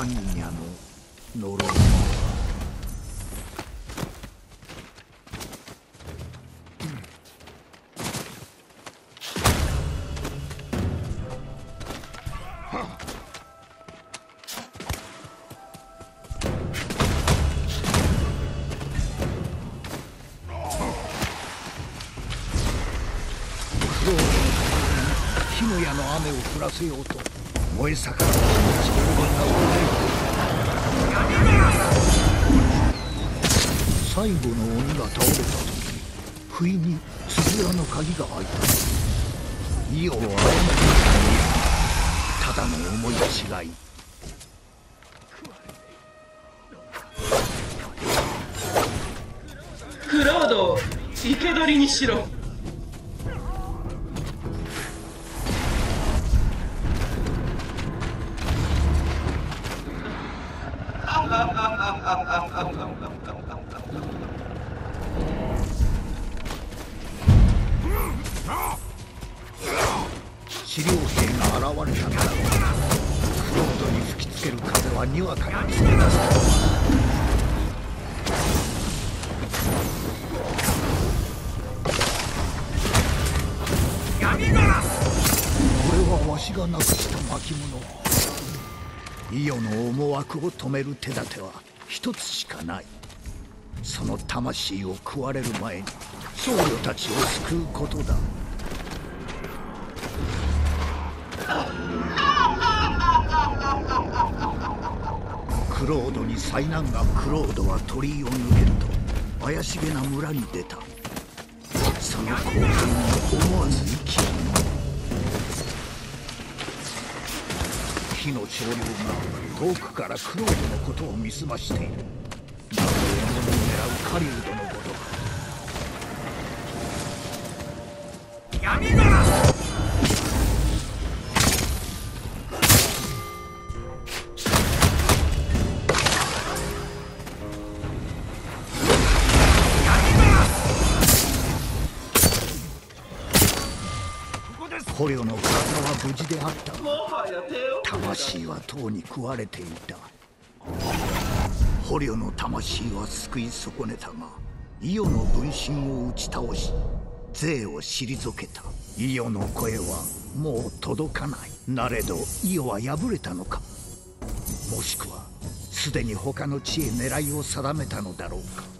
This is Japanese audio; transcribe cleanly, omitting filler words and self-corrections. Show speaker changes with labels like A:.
A: 般若の呪いは火の矢の雨を降らせようと燃え盛る火のちぼりが最後の鬼が倒れた時、不意に扉の鍵が開いた。イオをあえなくただの思い違い。
B: クロードを生け捕りにしろ。
A: 治療兵が現れたのだろう。クロードに吹きつける風はにわかに連れ出された。これはわしがなくした巻物。イオの思惑を止める手立ては一つしかない。その魂を食われる前に僧侶たちを救うことだ。クロードに災難が。クロードは鳥居を抜けると怪しげな村に出た。その興奮に思わず息を。火の潮流が遠くからクロードのことを見すましている。何を獲物を狙う狩人のごとく。闇が捕虜の体は無事であったが、魂はとうに食われていた。捕虜の魂は救い損ねたが、イオの分身を打ち倒し税を退けた。イオの声はもう届かない。なれどイオは敗れたのか、もしくはすでに他の地へ狙いを定めたのだろうか。